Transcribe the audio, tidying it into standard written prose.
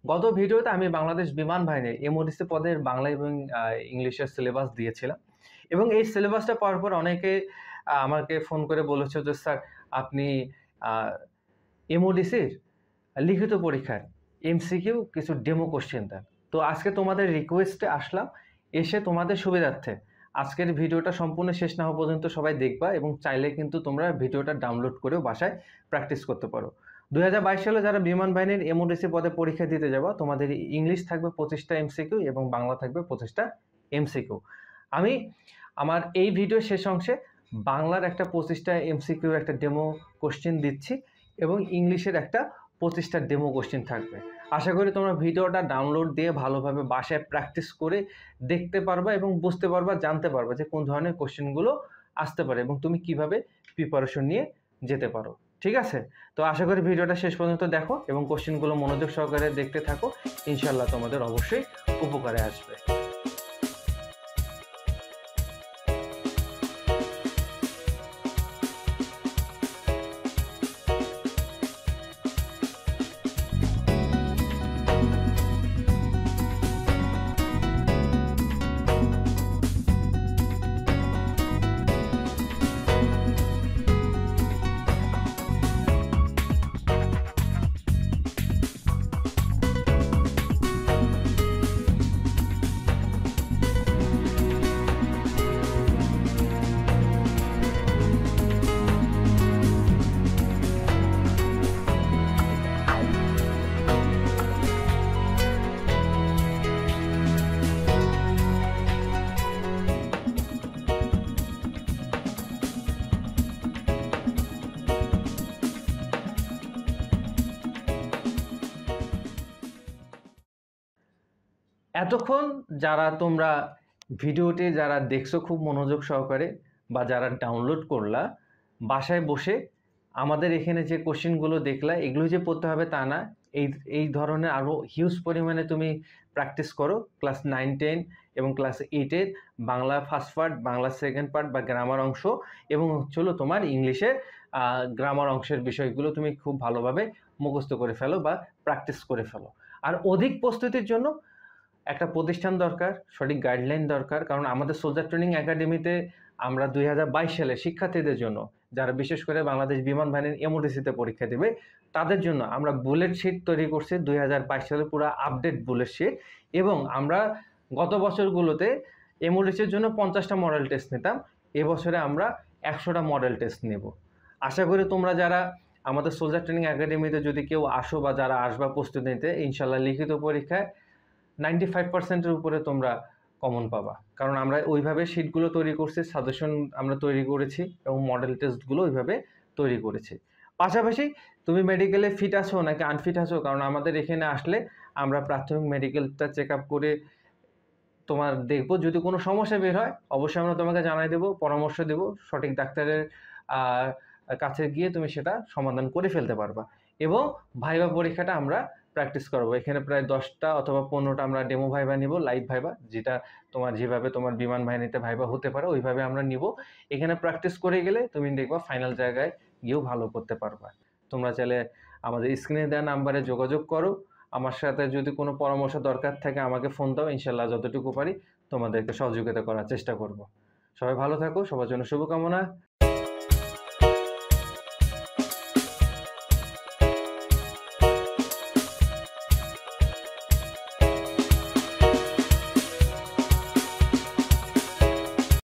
গত ভিডিওতে আমি বাংলাদেশ বিমান বাহিনীর এমওডিসি পদের বাংলা এবং ইংলিশের সিলেবাস দিয়েছিলাম এবং এই সিলেবাসটা পাওয়ার পর অনেকে আমাকে ফোন করে বলেছে যে স্যার আপনি এমওডিসির লিখিত পরীক্ষার এমসিকিউ কিছু ডেমো কোশ্চেন দেন। তো আজকে তোমাদের রিকোয়েস্টে আসলাম, এসে তোমাদের সুবিধার্থে আজকের ভিডিওটা সম্পূর্ণ শেষ না হওয়া পর্যন্ত সবাই দেখবা এবং চাইলে কিন্তু তোমরা ভিডিওটা ডাউনলোড করেও বাসায় প্র্যাকটিস করতে পারো। 2022 সালে যারা বিমান বাহিনীর এমওডিসি পদে পরীক্ষা দিতে যাবা, তোমাদের ইংলিশ থাকবে 25টা এমসিকিউ এবং বাংলা থাকবে 25টা এমসিকিউ। আমি আমার এই ভিডিও শেষ অংশে বাংলার একটা 25টা এমসিকিউর একটা ডেমো কোশ্চেন দিচ্ছি এবং ইংলিশের একটা 25টা ডেমো কোশ্চেন থাকবে। আশা করি তোমরা ভিডিওটা ডাউনলোড দিয়ে ভালোভাবে বাসায় প্র্যাকটিস করে দেখতে পারবা এবং বুঝতে পারবা, জানতে পারবা যে কোন ধরনের কোশ্চেনগুলো আসতে পারে এবং তুমি কিভাবে প্রিপারেশন নিয়ে যেতে পারো। ঠিক আছে, তো আশা করি ভিডিওটা শেষ পর্যন্ত দেখো এবং কোশ্চেনগুলো মনোযোগ সহকারে দেখতে থাকো, ইনশাল্লাহ তোমাদের অবশ্যই উপকারে আসবে। এতক্ষণ যারা তোমরা ভিডিওটি যারা দেখছো খুব মনোযোগ সহকারে বা যারা ডাউনলোড করলা, বাসায় বসে আমাদের এখানে যে কোশ্চেনগুলো দেখলা এগুলো যে পড়তে হবে তা না, এই ধরনের আরও হিউজ পরিমাণে তুমি প্র্যাকটিস করো। ক্লাস 9, 10 এবং ক্লাস 8-এর Bangla first part, Bangla second part বা গ্রামার অংশ এবং হচ্ছিল তোমার ইংলিশের গ্রামার অংশের বিষয়গুলো তুমি খুব ভালোভাবে মুখস্থ করে ফেলো বা প্র্যাকটিস করে ফেলো। আর অধিক প্রস্তুতির জন্য একটা প্রতিষ্ঠান দরকার, সঠিক গাইডলাইন দরকার। কারণ আমাদের সোলজার ট্রেনিং একাডেমিতে আমরা 2022 সালে শিক্ষার্থীদের জন্য যারা বিশেষ করে বাংলাদেশ বিমান বাহিনীর এমওডিসিতে পরীক্ষা দেবে তাদের জন্য আমরা বুলেট শিট তৈরি করছি 2022 সালে, পুরো আপডেট বুলেট শিট। এবং আমরা গত বছরগুলোতে এমওডিসির জন্য 50টা মডেল টেস্ট নিতাম, এবছরে আমরা 100টা মডেল টেস্ট নেব। আশা করি তোমরা যারা আমাদের সোলজার ট্রেনিং একাডেমিতে যদি কেউ আসো বা যারা আসবা প্রস্তুতি নিতে, ইনশাল্লাহ লিখিত পরীক্ষায় 95%-এর উপরে তোমরা কমন পাবা। কারণ আমরা ওইভাবে শিটগুলো তৈরি করছি, সাজেশন আমরা তৈরি করেছি এবং মডেল টেস্টগুলো ওইভাবে তৈরি করেছি। পাশাপাশি তুমি মেডিকেলে ফিট আছো নাকি আনফিট আছো, কারণ আমাদের এখানে আসলে আমরা প্রাথমিক মেডিকেলটা চেক আপ করে তোমার দেখবো, যদি কোনো সমস্যা বের হয় অবশ্যই আমরা তোমাকে জানাই দেবো, পরামর্শ দেবো, সঠিক ডাক্তারের কাছে গিয়ে তুমি সেটা সমাধান করে ফেলতে পারবা। এবং ভাইবা পরীক্ষাটা আমরা প্র্যাকটিস করবো। এখানে প্রায় 10টা অথবা 15টা আমরা ডেমো ভাইবা নিব, লাইভ ভাইবা, যেটা তোমার যেভাবে তোমার বিমান বাহিনীতে ভাইবা হতে পারে ওইভাবে আমরা নিব। এখানে প্র্যাকটিস করে গেলে তুমি দেখবা ফাইনাল জায়গায় গিয়েও ভালো করতে পারবা। তোমরা চাইলে আমাদের স্ক্রিনে দেওয়া নাম্বারে যোগাযোগ করো, আমার সাথে যদি কোনো পরামর্শ দরকার থাকে আমাকে ফোন দাও, ইনশাল্লাহ যতটুকু পারি তোমাদেরকে সহযোগিতা করার চেষ্টা করব। সবাই ভালো থাকো, সবার জন্য শুভকামনা।